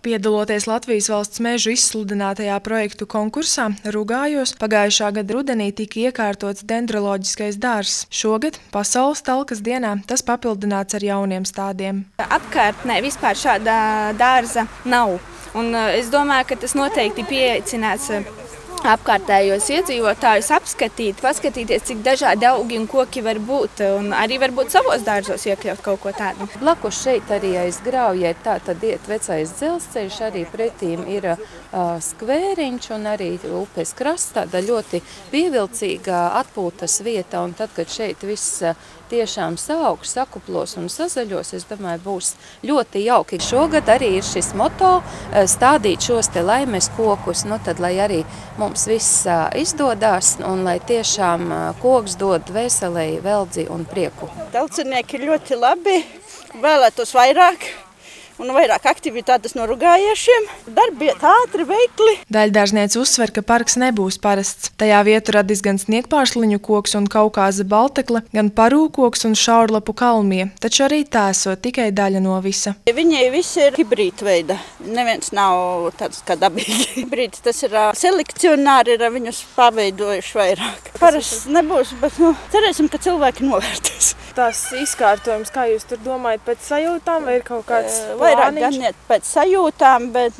Piedaloties Latvijas valsts mežu izsludinātajā projektu konkursā, Rugājos pagājušā gada rudenī tika iekārtots dendroloģiskais dārzs. Šogad, Pasaules talkas dienā, tas papildināts ar jauniem stādiem. Apkārtnē vispār šāda dārza nav. Un es domāju, ka tas noteikti pieaicinās apkārtējos iedzīvotājus apskatīt, paskatīties, cik dažādi augi un koki var būt, un arī varbūt savos dārzos iekļaut kaut ko tādu. Blakus šeit arī aiz Graujai tā tad iet vecais dzelzceļš, arī pretīm ir skvēriņš un arī upes krasts, tāda ļoti pievilcīga atpūtas vieta, un tad, kad šeit viss tiešām saaugs, sakuplos un sazaļos, es domāju, būs ļoti jauki. Šogad arī ir šis moto stādīt šos te laimes kokus, nu tad, lai arī mums viss izdodās un lai tiešām koks dod veselēji, veldzi un prieku. Tautsinieki ir ļoti labi, vēlētos vairāk un vairāk aktivitātes no rugājiešiem. Darbi iet ātri, veikli. Daļdārzniece uzsver, ka parks nebūs parasts. Tajā vietu radīs gan sniegpāršliņu koks un Kaukāza baltekla, gan parūkoks un šaurlapu kalmie, taču arī tā esot tikai daļa no visa. Viņi visi ir hibrīda veida. Neviens nav tāds kā dabīgi. Hibrīds tas ir selekcionāri, ir viņus paveidojuši vairāk. Parasts nebūs, bet cerēsim, ka cilvēki novērtēs. Tās izkārtojums, kā jūs tur domājat, pēc sajūtām vai ir kaut kāds vairāk gan iet pēc sajūtām, bet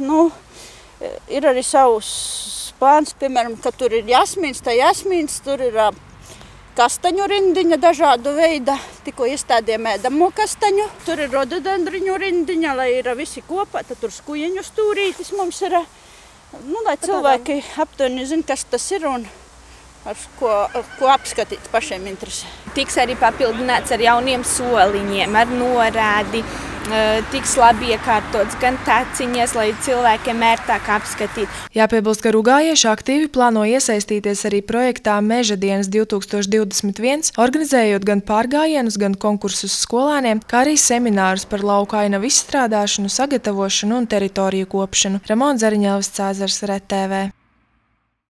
ir arī savs plāns, piemēram, ka tur ir jasmīns, tur ir kastaņu rindiņa dažādu veida, tikko iestādījām ēdamo kastaņu, tur ir rododendriņu rindiņa, lai ir visi kopā, tad tur skujiņu stūrītis mums ir, lai cilvēki aptuveni zina, kas tas ir un ar ko apskatīt pašiem interesē. Tiks arī papildināts ar jauniem soliņiem, ar norādi, tiks labi iekārtots gan taciņas, lai cilvēkiem ērtāk apskatīt. Jāpiebilst, ka rugājieši aktīvi plāno iesaistīties arī projektā Meža dienas 2021, organizējot gan pārgājienus, gan konkursus skolēniem, kā arī seminārus par lauku ainavu izstrādāšanu, sagatavošanu un teritoriju kopšanu. Ramona Zariņēlis, Cēzars, RTV.